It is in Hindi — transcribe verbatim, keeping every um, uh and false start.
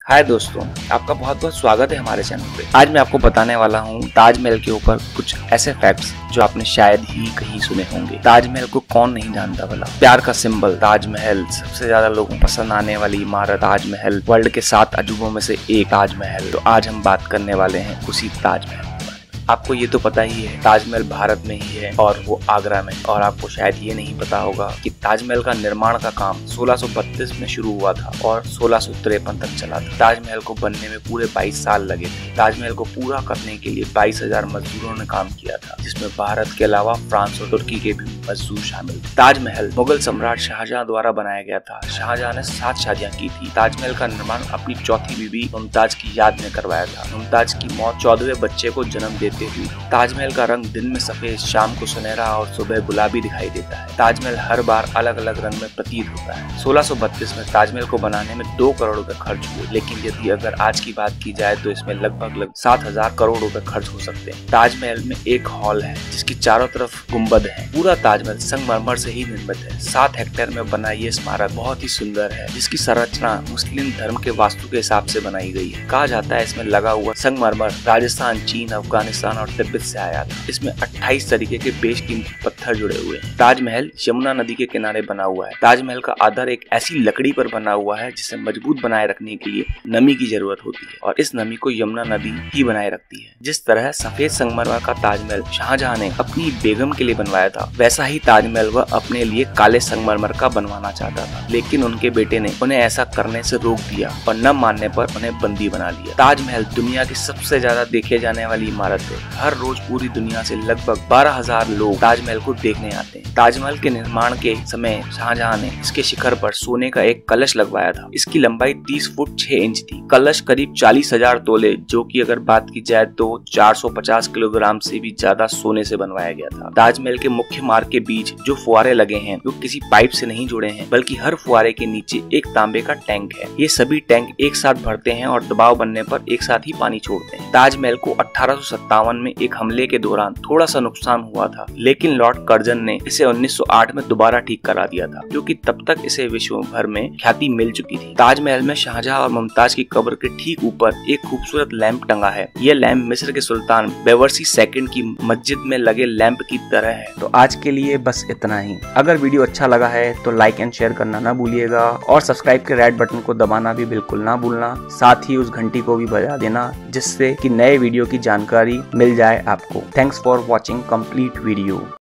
हाय दोस्तों, आपका बहुत बहुत स्वागत है हमारे चैनल पे। आज मैं आपको बताने वाला हूँ ताजमहल के ऊपर कुछ ऐसे फैक्ट्स जो आपने शायद ही कहीं सुने होंगे। ताजमहल को कौन नहीं जानता भला। प्यार का सिंबल ताजमहल, सबसे ज्यादा लोगों को पसंद आने वाली इमारत ताजमहल, वर्ल्ड के सात अजूबों में से एक ताजमहल। तो आज हम बात करने वाले हैं उसी ताजमहल। आपको ये तो पता ही है ताजमहल भारत में ही है और वो आगरा में। और आपको शायद ये नहीं पता होगा कि ताजमहल का निर्माण का काम सोलह सौ बत्तीस में शुरू हुआ था और सोलह सौ तिरपन तक चला था। ताजमहल को बनने में पूरे बाईस साल लगे थे। ताजमहल को पूरा करने के लिए बाईस हजार मजदूरों ने काम किया था, जिसमें भारत के अलावा फ्रांस और तुर्की के भी मजदूर शामिल थे। ताजमहल मुगल सम्राट शाहजहां द्वारा बनाया गया था। शाहजहां ने सात शादियां की थी। ताजमहल का निर्माण अपनी चौथी बीवी मुमताज की याद में करवाया था। मुमताज की मौत चौदहवें बच्चे को जन्म देते हुई। ताजमहल का रंग दिन में सफेद, शाम को सुनहरा और सुबह गुलाबी दिखाई देता है। ताजमहल हर बार अलग अलग रंग में प्रतीत होता है। सोलह सौ बत्तीस में ताजमहल को बनाने में दो करोड़ रुपए खर्च हुए, लेकिन यदि अगर आज की बात की जाए तो इसमें लगभग लग सात हजार करोड़ रुपए खर्च हो सकते हैं। ताजमहल में एक हॉल है जिसकी चारों तरफ गुम्बद है। पूरा ताजमहल संगमरमर से ही निर्मित है। सात हेक्टेयर में बना ये स्मारक बहुत ही सुंदर है, जिसकी संरचना मुस्लिम धर्म के वास्तु के हिसाब से बनाई गई है। कहा जाता है इसमें लगा हुआ संगमरमर राजस्थान, चीन, अफगानिस्तान और तिब्बत से आया था। इसमें अट्ठाईस तरीके के बेशकीमती पत्थर जुड़े हुए हैं। ताजमहल यमुना नदी के किनारे बना हुआ है। ताजमहल का आधार एक ऐसी लकड़ी पर बना हुआ है जिसे मजबूत बनाए रखने के लिए नमी की जरूरत होती है और इस नमी को यमुना नदी ही बनाए रखती है। जिस तरह सफेद संगमरमर का ताजमहल शाहजहां ने अपनी बेगम के लिए बनवाया था, वैसा ही ताजमहल वह अपने लिए काले संगमरमर का बनवाना चाहता था, लेकिन उनके बेटे ने उन्हें ऐसा करने से रोक दिया और न मानने पर उन्हें बंदी बना लिया। ताजमहल दुनिया की सबसे ज्यादा देखे जाने वाली इमारत है। हर रोज पूरी दुनिया से लगभग बारह हजार लोग ताजमहल को देखने आते हैं। ताजमहल के निर्माण के समय शाहजहां ने इसके शिखर पर सोने का एक कलश लगवाया था। इसकी लंबाई तीस फुट छह इंच थी। कलश करीब चालीस हजार तोले, जो कि अगर बात की जाए तो चार सौ पचास किलोग्राम से भी ज्यादा सोने से बनवाया गया था। ताजमहल के मुख्य मार्ग के बीच जो फुआरे लगे हैं वो किसी पाइप से नहीं जुड़े हैं, बल्कि हर फुआरे के नीचे एक तांबे का टैंक है। ये सभी टैंक एक साथ भरते हैं और दबाव बनने पर एक साथ ही पानी छोड़ते हैं। ताजमहल को अठारह सौ सत्तावन में एक हमले के दौरान थोड़ा सा नुकसान हुआ था, लेकिन लॉर्ड कर्जन ने इसे उन्नीस सौ आठ में दोबारा ठीक करा दिया था, क्योंकि तब तक इसे विश्व भर में ख्याति मिल चुकी थी। ताजमहल में शाहजहां और मुमताज की कब्र के ठीक ऊपर एक खूबसूरत लैंप टंगा है। यह लैंप मिस्र के सुल्तान बेवरसी सेकंड की मस्जिद में लगे लैंप की तरह है। तो आज के लिए बस इतना ही। अगर वीडियो अच्छा लगा है तो लाइक एंड शेयर करना ना भूलिएगा और सब्सक्राइब के रेड बटन को दबाना भी बिल्कुल ना भूलना। साथ ही उस घंटी को भी बजा देना, जिससे कि नए वीडियो की जानकारी मिल जाए आपको। Thanks for watching complete video.